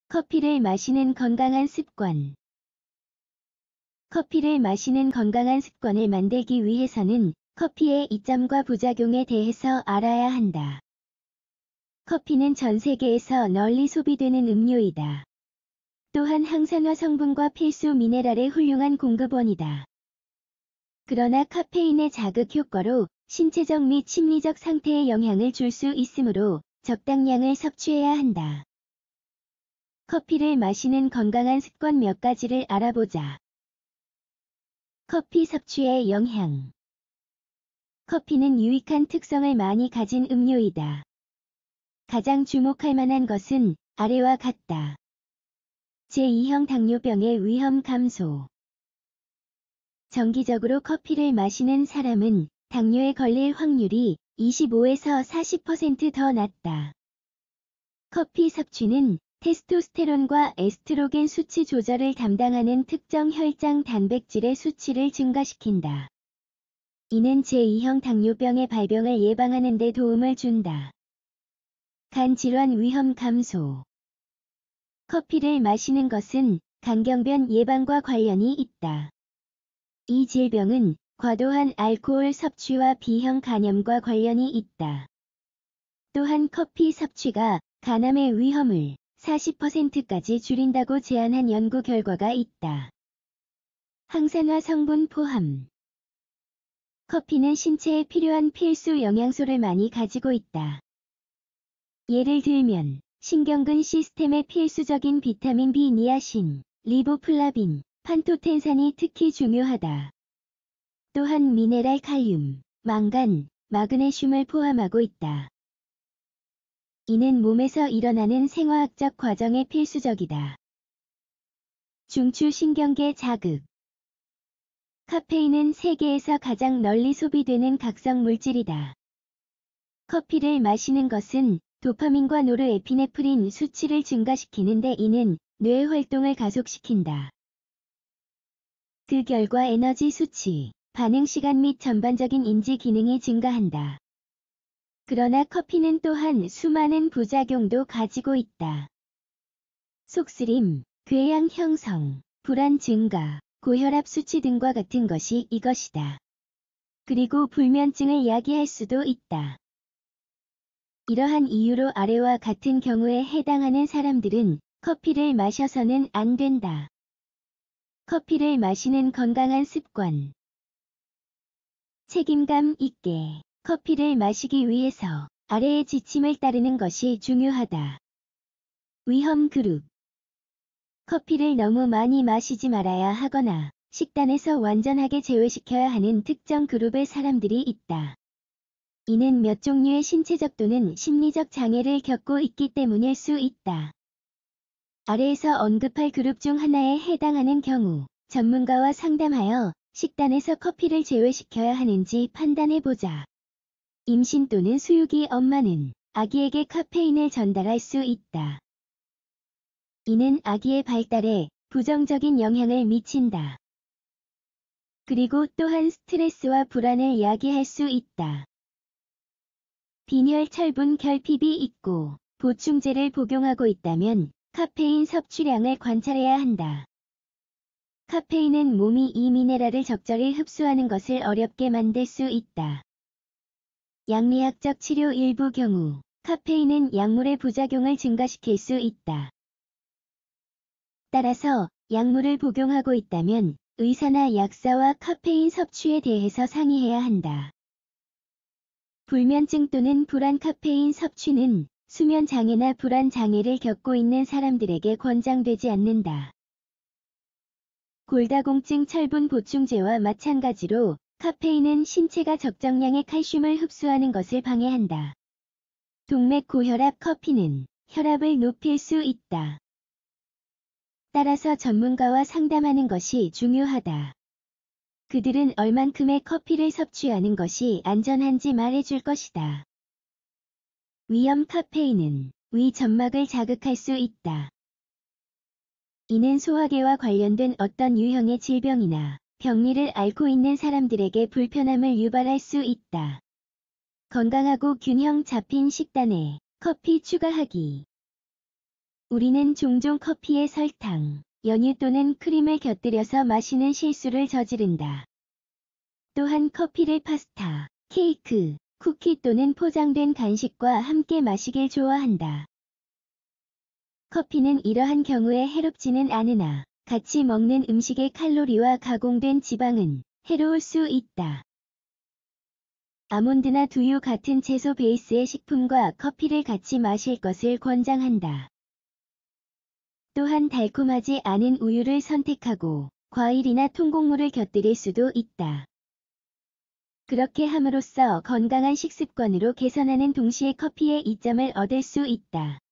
커피를 마시는 건강한 습관. 커피를 마시는 건강한 습관을 만들기 위해서는 커피의 이점과 부작용에 대해서 알아야 한다. 커피는 전 세계에서 널리 소비되는 음료이다. 또한 항산화 성분과 필수 미네랄의 훌륭한 공급원이다. 그러나 카페인의 자극 효과로 신체적 및 심리적 상태에 영향을 줄 수 있으므로 적당량을 섭취해야 한다. 커피를 마시는 건강한 습관 몇 가지를 알아보자. 커피 섭취의 영향. 커피는 유익한 특성을 많이 가진 음료이다. 가장 주목할 만한 것은 아래와 같다. 제2형 당뇨병의 위험 감소. 정기적으로 커피를 마시는 사람은 당뇨에 걸릴 확률이 25에서 40% 더 낮다. 커피 섭취는 테스토스테론과 에스트로겐 수치 조절을 담당하는 특정 혈장 단백질의 수치를 증가시킨다. 이는 제2형 당뇨병의 발병을 예방하는 데 도움을 준다. 간 질환 위험 감소. 커피를 마시는 것은 간경변 예방과 관련이 있다. 이 질병은 과도한 알코올 섭취와 B형 간염과 관련이 있다. 또한 커피 섭취가 간암의 위험을 40%까지 줄인다고 제안한 연구 결과가 있다. 항산화 성분 포함. 커피는 신체에 필요한 필수 영양소를 많이 가지고 있다. 예를 들면 신경근 시스템에 필수적인 비타민 B, 니아신, 리보플라빈, 판토텐산이 특히 중요하다. 또한 미네랄 칼륨, 망간, 마그네슘을 포함하고 있다. 이는 몸에서 일어나는 생화학적 과정에 필수적이다. 중추신경계 자극. 카페인은 세계에서 가장 널리 소비되는 각성 물질이다. 커피를 마시는 것은 도파민과 노르에피네프린 수치를 증가시키는데 이는 뇌 활동을 가속시킨다. 그 결과 에너지 수치, 반응 시간 및 전반적인 인지 기능이 증가한다. 그러나 커피는 또한 수많은 부작용도 가지고 있다. 속쓰림, 궤양 형성, 불안 증가, 고혈압 수치 등과 같은 것이 이것이다. 그리고 불면증을 야기할 수도 있다. 이러한 이유로 아래와 같은 경우에 해당하는 사람들은 커피를 마셔서는 안 된다. 커피를 마시는 건강한 습관. 책임감 있게 커피를 마시기 위해서 아래의 지침을 따르는 것이 중요하다. 위험 그룹. 커피를 너무 많이 마시지 말아야 하거나 식단에서 완전하게 제외시켜야 하는 특정 그룹의 사람들이 있다. 이는 몇 종류의 신체적 또는 심리적 장애를 겪고 있기 때문일 수 있다. 아래에서 언급할 그룹 중 하나에 해당하는 경우 전문가와 상담하여 식단에서 커피를 제외시켜야 하는지 판단해보자. 임신 또는 수유기 엄마는 아기에게 카페인을 전달할 수 있다. 이는 아기의 발달에 부정적인 영향을 미친다. 그리고 또한 스트레스와 불안을 야기할 수 있다. 빈혈 철분 결핍이 있고 보충제를 복용하고 있다면 카페인 섭취량을 관찰해야 한다. 카페인은 몸이 이 미네랄을 적절히 흡수하는 것을 어렵게 만들 수 있다. 약리학적 치료 일부 경우 카페인은 약물의 부작용을 증가시킬 수 있다. 따라서 약물을 복용하고 있다면 의사나 약사와 카페인 섭취에 대해서 상의해야 한다. 불면증 또는 불안 카페인 섭취는 수면 장애나 불안 장애를 겪고 있는 사람들에게 권장되지 않는다. 골다공증 철분 보충제와 마찬가지로 카페인은 신체가 적정량의 칼슘을 흡수하는 것을 방해한다. 동맥 고혈압 커피는 혈압을 높일 수 있다. 따라서 전문가와 상담하는 것이 중요하다. 그들은 얼만큼의 커피를 섭취하는 것이 안전한지 말해줄 것이다. 위험 카페인은 위 점막을 자극할 수 있다. 이는 소화계와 관련된 어떤 유형의 질병이나 병리를 앓고 있는 사람들에게 불편함을 유발할 수 있다. 건강하고 균형 잡힌 식단에 커피 추가하기. 우리는 종종 커피에 설탕, 연유 또는 크림을 곁들여서 마시는 실수를 저지른다. 또한 커피를 파스타, 케이크, 쿠키 또는 포장된 간식과 함께 마시길 좋아한다. 커피는 이러한 경우에 해롭지는 않으나 같이 먹는 음식의 칼로리와 가공된 지방은 해로울 수 있다. 아몬드나 두유 같은 채소 베이스의 식품과 커피를 같이 마실 것을 권장한다. 또한 달콤하지 않은 우유를 선택하고 과일이나 통곡물을 곁들일 수도 있다. 그렇게 함으로써 건강한 식습관으로 개선하는 동시에 커피의 이점을 얻을 수 있다.